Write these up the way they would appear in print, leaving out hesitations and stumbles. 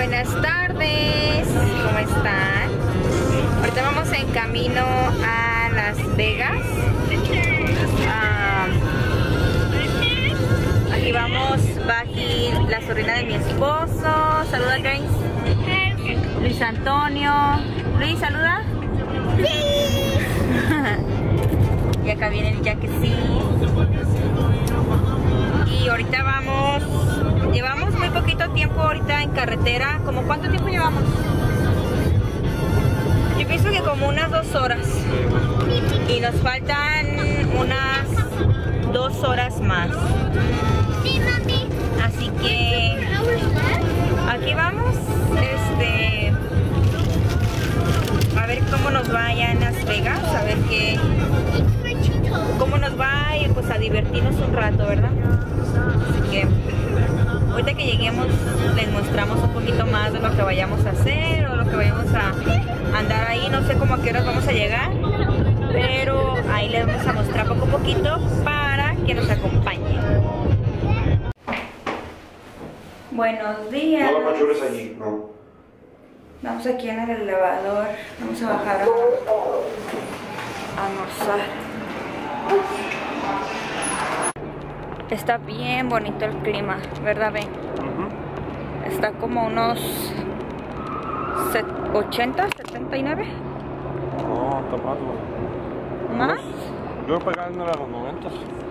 Buenas tardes, ¿cómo están? Ahorita vamos en camino a Las Vegas. Aquí vamos, va aquí la sobrina de mi esposo. Saluda, Grace. Luis Antonio. Luis, saluda. Sí. Y acá viene el Jackie. Y ahorita vamos, llevamos muy poquito tiempo ahorita en carretera. ¿Cómo cuánto tiempo llevamos? Yo pienso que como unas 2 horas. Y nos faltan unas 2 horas más. Sí, mami. Así que aquí vamos, a ver cómo nos va allá en Las Vegas, a ver cómo nos va y pues a divertirnos un rato, ¿verdad? Así que ahorita que lleguemos les mostramos un poquito más de lo que vayamos a hacer o lo que vayamos a andar ahí. No sé cómo a qué horas vamos a llegar, pero ahí les vamos a mostrar poco a poquito para que nos acompañen. Buenos días. No la machures allí, no. Vamos aquí en el elevador. Vamos a bajar a almorzar. Está bien bonito el clima, ¿verdad, Ben? Está como unos 80, 79. No, está más, güey. ¿Más? Yo pegando a los 90.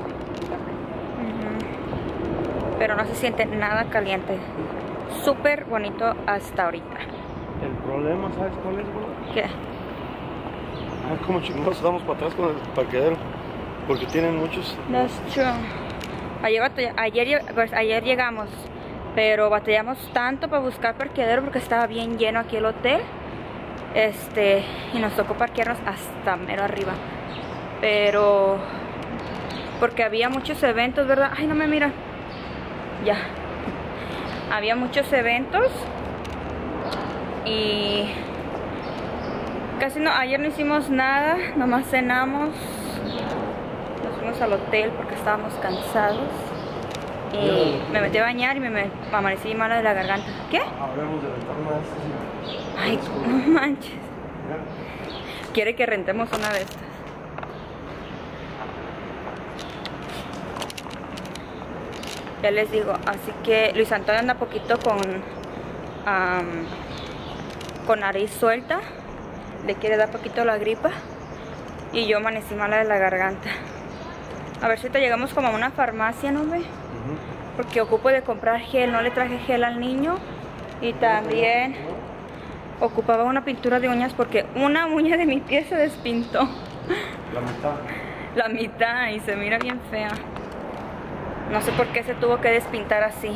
Pero no se siente nada caliente. Súper bonito hasta ahorita. El problema, ¿sabes cuál es, güey? ¿Qué? Ay, como chingados damos para atrás con el parqueadero. Porque tienen muchos. That's true. Ayer llegamos, pero batallamos tanto para buscar parqueadero porque estaba bien lleno aquí el hotel. Y nos tocó parquearnos hasta mero arriba. Pero porque había muchos eventos, ¿verdad? Ay, no me miran. Ya. Había muchos eventos y casi no, ayer no hicimos nada, nomás cenamos. Nos fuimos al hotel porque estábamos cansados. Y me metí a bañar y me amanecí mala de la garganta. ¿Qué? Hablemos de rentar una de estas. Ay, no manches. Quiere que rentemos una de estas. Ya les digo, así que Luis Antonio anda poquito con nariz suelta. Le quiere dar poquito la gripa. Y yo amanecí mala de la garganta. A ver si te llegamos como a una farmacia, ¿no ve? Porque ocupo de comprar gel. No le traje gel al niño. Y también ocupaba una pintura de uñas porque una uña de mi pie se despintó. La mitad. La mitad y se mira bien fea. No sé por qué se tuvo que despintar así.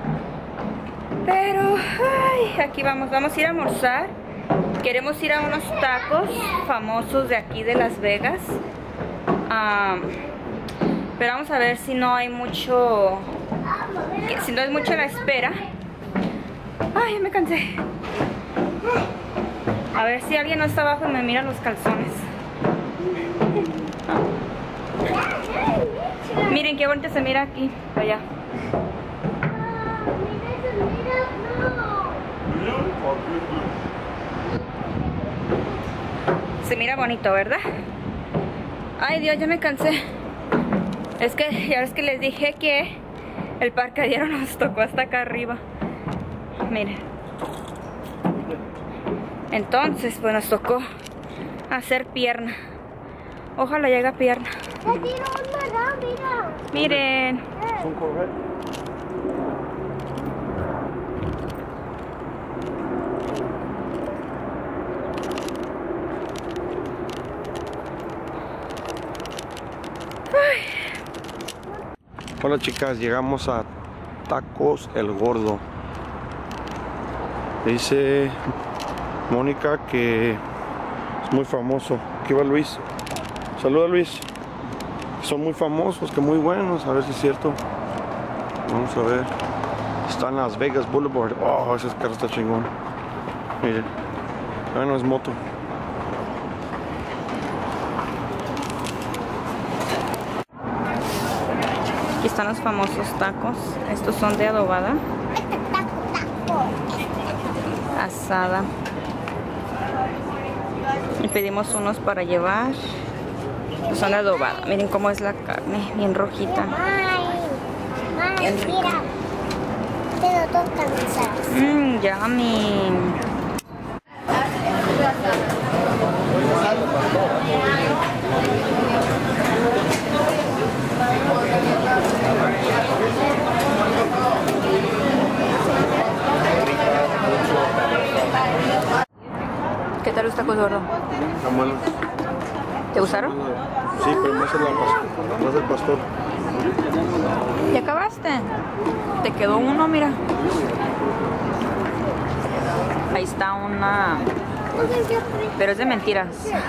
Pero, ay, aquí vamos a ir a almorzar. Queremos ir a unos tacos famosos de aquí de Las Vegas. Pero vamos a ver si no hay mucho... Si no es mucho la espera. Ay, ya me cansé. A ver si alguien no está abajo y me mira los calzones. Miren qué bonito se mira aquí, allá. Se mira bonito, ¿verdad? Ay, Dios, ya me cansé. Es que ya ves que les dije que el parqueadero nos tocó hasta acá arriba. Miren. Entonces, pues nos tocó hacer pierna. Ojalá llegue a pierna. Miren. Es un Corvette. Hola chicas, llegamos a Tacos El Gordo. Dice Mónica que es muy famoso. Aquí va Luis. Saluda, Luis. Son muy famosos, que muy buenos. A ver si es cierto. Vamos a ver. Está en Las Vegas Boulevard. Oh, ese carro está chingón. Miren. Bueno, es moto. Aquí están los famosos tacos. Estos son de adobada. asada. Y pedimos unos para llevar. Son adobados. Miren cómo es la carne, bien rojita. Mira, pero tocan esas. Yummy. ¿Qué tal los tacos, gordo? Están buenos. ¿Te gustaron? Sí, pero más el pastor. ¿Ya acabaste? Te quedó uno, mira. Ahí está una. Pero es de mentiras.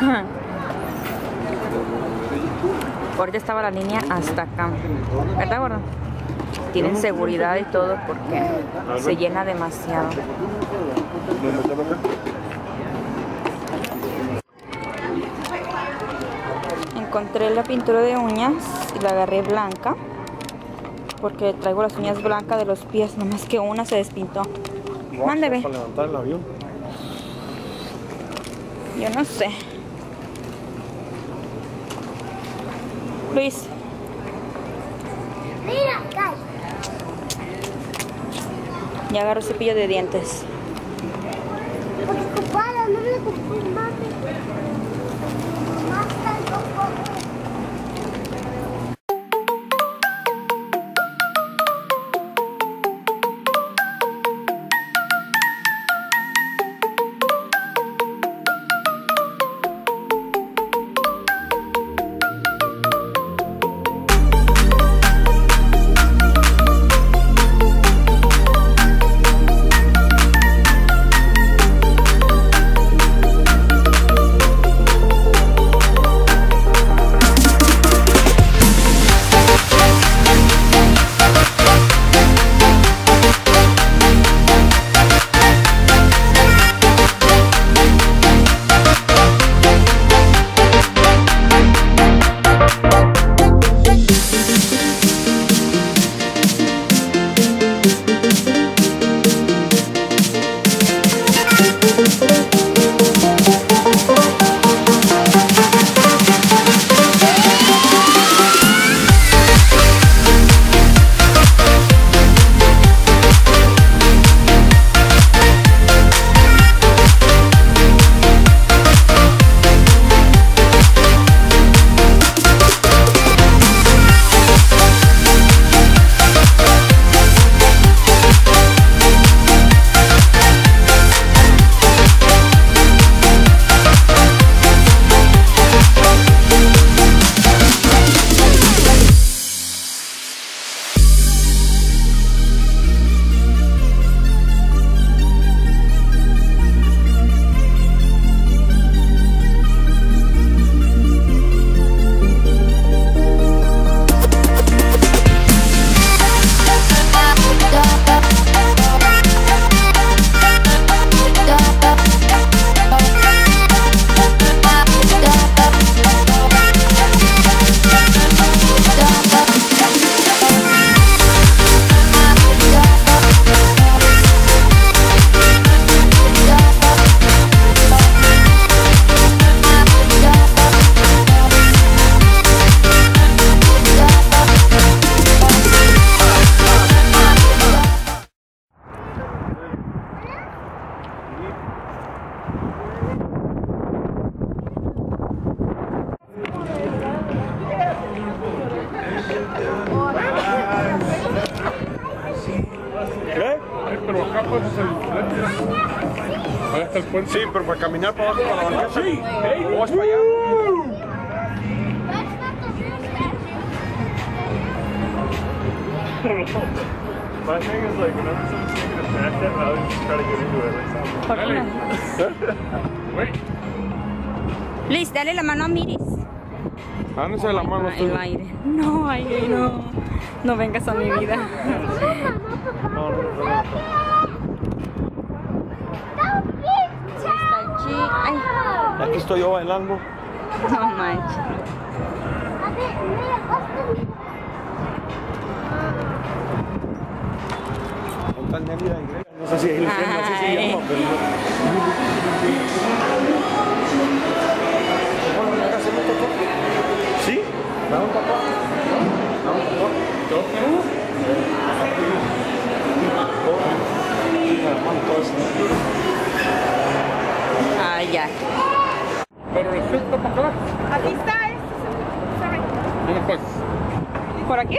Ahorita estaba la línea hasta acá. ¿Verdad, gordo? Tienen seguridad y todo porque se llena demasiado. Encontré la pintura de uñas y la agarré blanca porque traigo las uñas blancas de los pies, nomás que una se despintó. Mándeme. Para levantar el avión. Yo no sé. Luis. Mira, Kai. Ya agarro cepillo de dientes. Ocupada, no me ocupé, mami. Más tampoco. Pero acá puedes hacer el puente. Ahí está el puente. Sí, pero para caminar para abajo para la banqueta. Sí, vamos para allá. My thing is like whenever someone's taking a back at, I always just try to get into it. Like, wait. Luis, dale la mano a Miris. Ándese la mano tú. El aire. No, aire, no. No vengas a mi vida. Ay, Aquí estoy yo bailando. no manches. No sé si se llama, pero Ah, ya. Pero el suco para acabar. Aquí está, ¿Dónde fue? ¿por aquí?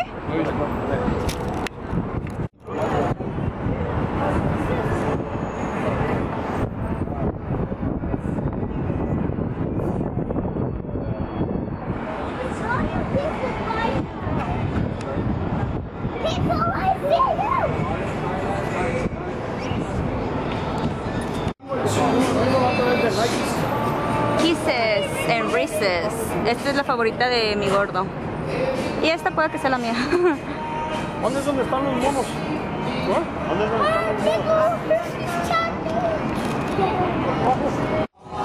Kisses and Reese's. Esta es la favorita de mi gordo. Y esta puede que sea la mía. ¿Dónde es donde están los monos? ¿Dónde es donde están los monos?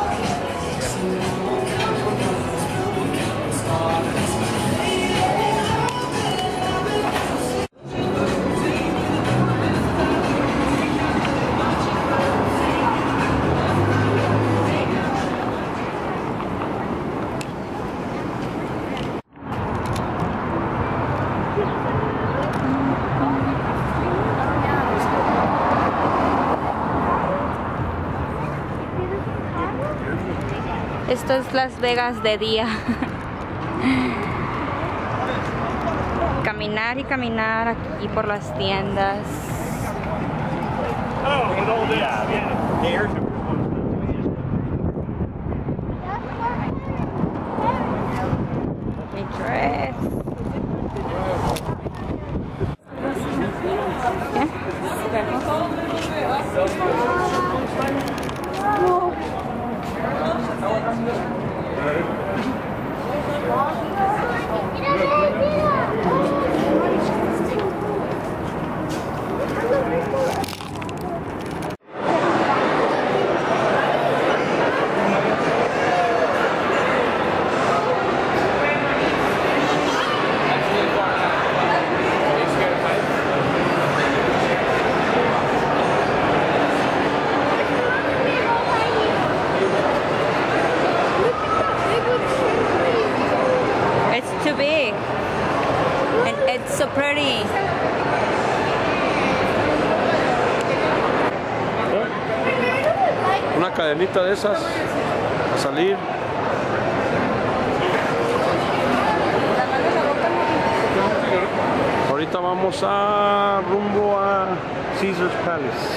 Esto es Las Vegas de día. Caminar y caminar aquí por las tiendas. Mi dress. It's too big and it's so pretty. Una cadenita de esas a salir. Ahorita vamos a rumbo a Caesar's Palace.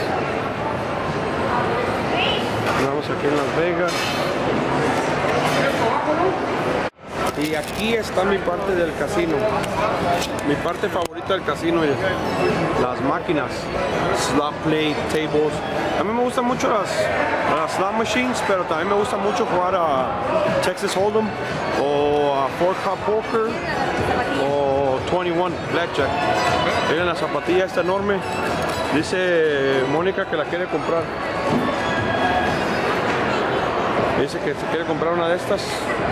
Vamos aquí en Las Vegas. Y aquí está mi parte del casino. Mi parte favorita del casino es las máquinas, slot play, tables. A mí me gustan mucho las slot machines, pero también me gusta mucho jugar a Texas Hold'em o a 4-Card Poker o 21 Blackjack. Miren la zapatilla esta enorme. Dice Mónica que la quiere comprar. Dice que se quiere comprar una de estas.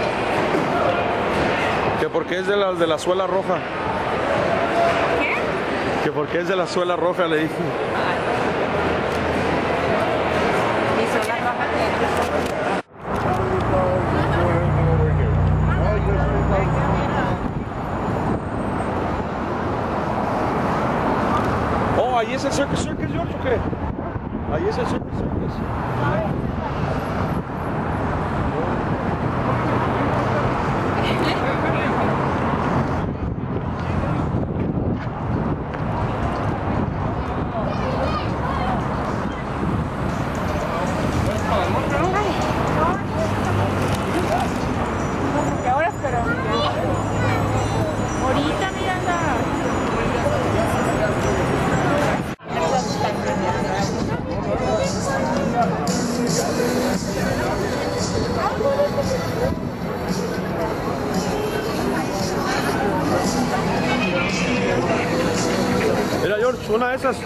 Que porque es de las de la suela roja. ¿Qué? Que porque es de la suela roja, le dije. Mi suela roja Oh, ahí es el Circus Circus, George, ¿o qué? Ahí es el Circus Circus. ¿Qué horas? Pero ahorita, Miranda. Mira, George, una de esas.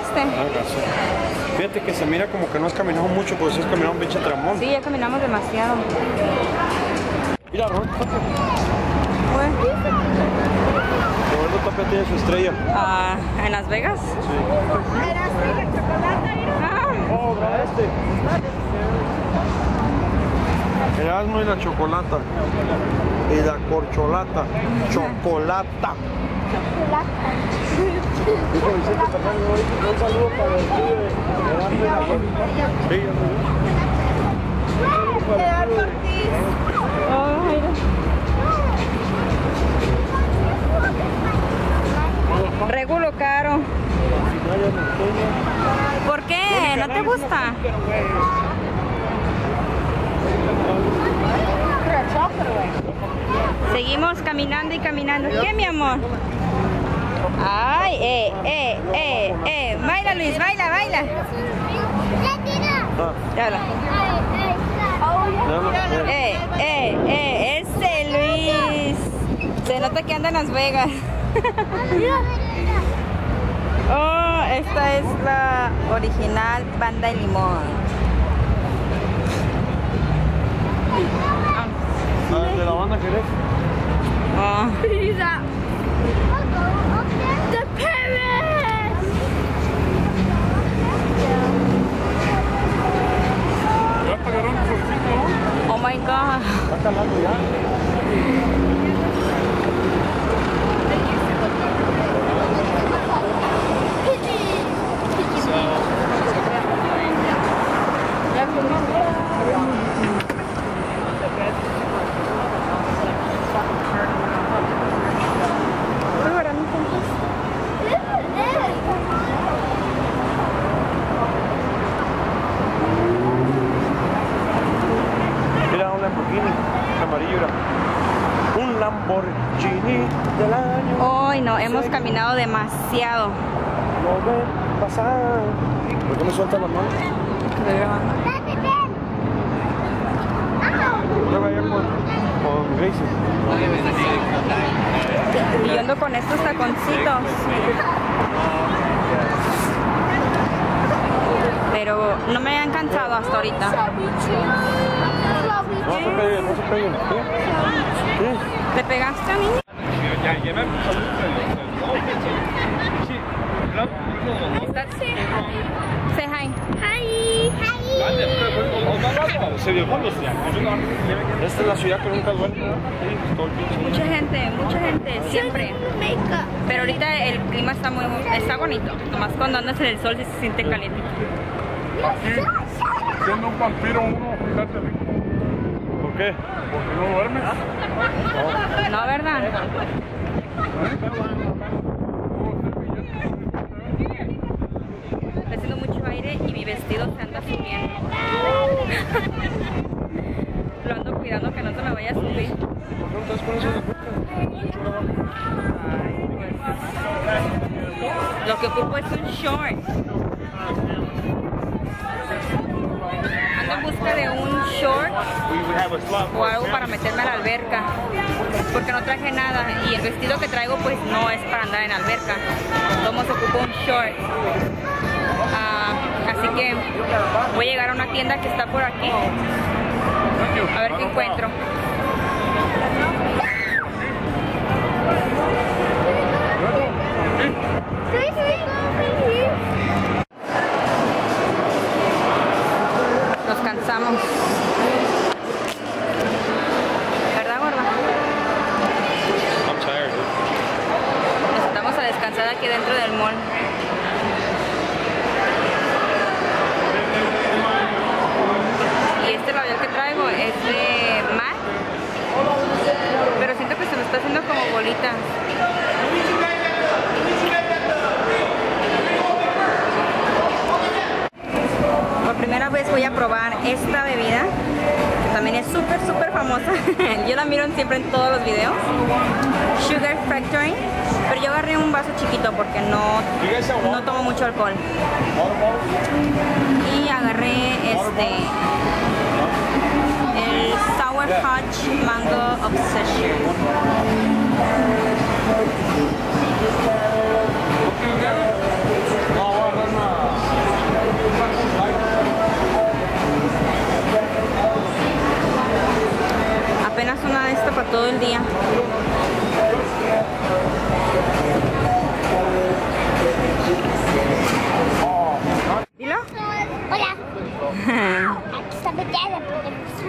caminaste? Hágase. Fíjate que se mira como que no has caminado mucho, pues has caminado un pinche tramón. Sí, ya caminamos demasiado. Mira, Ron, Bueno. Roberto Tapia tiene su estrella. Ah, ¿en Las Vegas? Sí. Ah, Oh, este. El asno y la chocolata. Y la corcholata. Chocolata. Dijo Vicente Fernández hoy, un saludo para el tío de Gerardo y la Gónica. Sí, Gerardo Ortiz. Regulo caro. ¿Por qué? ¿No te gusta? Seguimos caminando y caminando. ¿Qué, mi amor? Ay, baila, Luis, baila, baila. Dale. Ese Luis. Se nota que anda en Las Vegas. Oh, esta es la original Panda y Limón. ¿De la banda querés? Oh. The parents. ¿Ya pagaron el solcito? Oh my god. ¿Está calando ya? Mira, un Lamborghini amarillo, mira. Un Lamborghini del año. Hoy no, hemos caminado demasiado. Lo ven pasar. ¿Por qué me sueltan las manos? Estoy grabando. Prueba allá con Gracie. Y yo ando con estos taconcitos. Pero no me han cansado hasta ahorita. No se peguen, no se peguen. ¿Qué? ¿Te pegaste a mí? Ya, llevan salud. Sí, claro. Say hi. Esta es la ciudad que nunca duerme. Sí, todo el pinche. Mucha gente, siempre. Pero ahorita el clima está bonito. Nomás cuando andas en el sol sí se siente caliente. Siendo un vampiro uno, fíjate rico. ¿Por qué? Porque no duermes. No, ¿verdad? Está haciendo mucho aire y mi vestido se anda subiendo. Lo ando cuidando que no se me vaya a subir. ¿Por qué no estás con eso de boca? Lo que ocupo es un short. Ando en busca de un short o algo para meterme a la alberca, porque no traje nada y el vestido que traigo pues no es para andar en alberca. Todos ocupo un short. Así que voy a llegar a una tienda que está por aquí a ver qué encuentro. Nos cansamos. ¿Verdad, gorda? I'm tired, dude. Necesitamos a descansar aquí dentro del mall. Y este labial que traigo es de MAC, pero siento que se me está haciendo como bolita. Por primera vez voy a probar esta bebida, que también es súper famosa. Yo la miro siempre en todos los videos. Sugar Factory. Pero yo agarré un vaso chiquito porque no tomo mucho alcohol. Y agarré el Sour Patch Mango Obsession.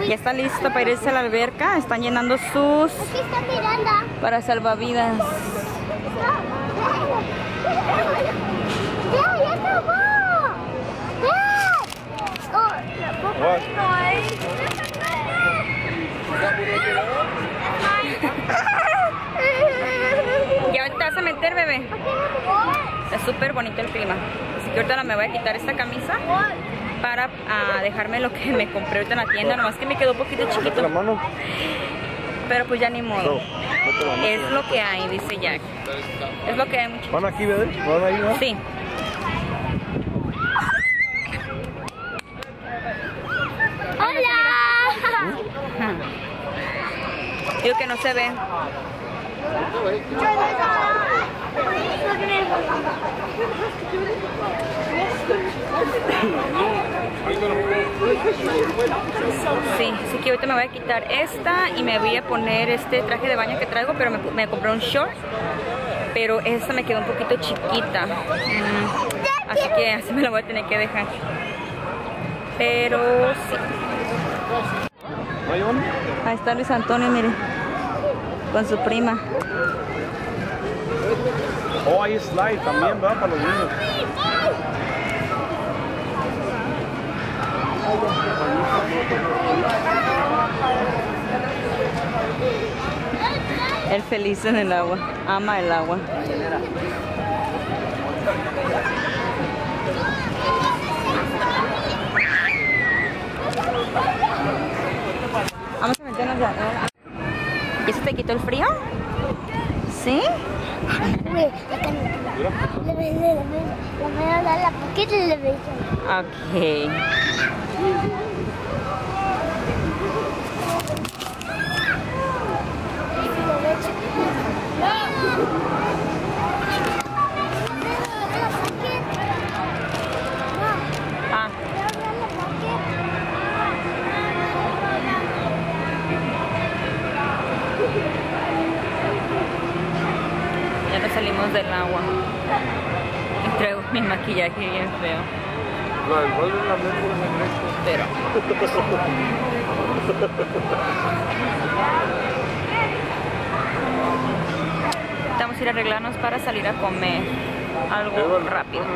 Ya está listo para irse a la alberca. Están llenando sus Aquí está Miranda. para salvavidas. ¡Ya acabó! ¡Oh, la popa no hay! ¿Y ahorita te vas a meter, bebé? Está súper bonito el clima. Así que ahorita me voy a quitar esta camisa para dejarme lo que me compré ahorita en la tienda. Nomás que me quedó un poquito Mete chiquito. la mano. Pero pues ya ni modo. Mete la mano. Es lo que hay, dice Jack. Es lo que hay, muchachos. ¿Van aquí, bebé? ¿Van ahí, no? Sí. ¡Hola! Digo que no se ve. Sí, así que ahorita me voy a quitar esta y me voy a poner este traje de baño que traigo, pero me compré un short, pero esta me quedó un poquito chiquita. Así que así me la voy a tener que dejar. Pero sí. ¿No hay uno? Ahí está Luis Antonio, mire, con su prima. Oh, hay slide también, ¿verdad? Para los niños. Él feliz en el agua, ama el agua. Vamos a meternos ya. ¿Y eso te quitó el frío? ¿Sí? Le voy a dar la poquita y le voy a Ok. Ah, ya nos salimos del agua. Y traigo mi maquillaje bien feo. No, igual es la misma. Pero vamos a ir a arreglarnos para salir a comer algo rápido.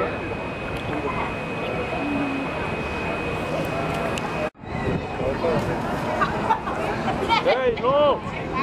¡Ey, no!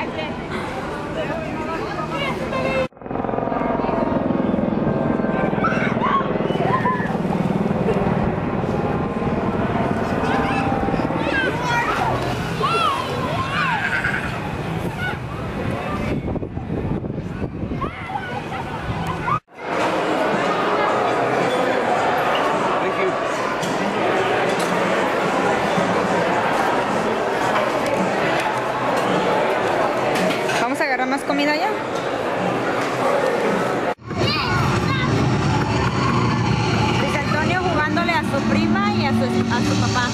¿Vamos a agarrar más comida ya? Luis Antonio jugándole a su prima y a su papá.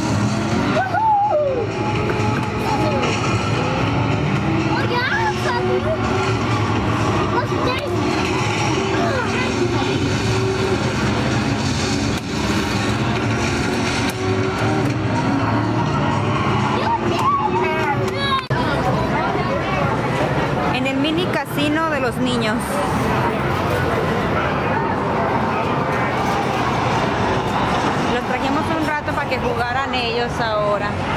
En el mini casino de los niños. Los trajimos un rato para que jugaran ellos ahora.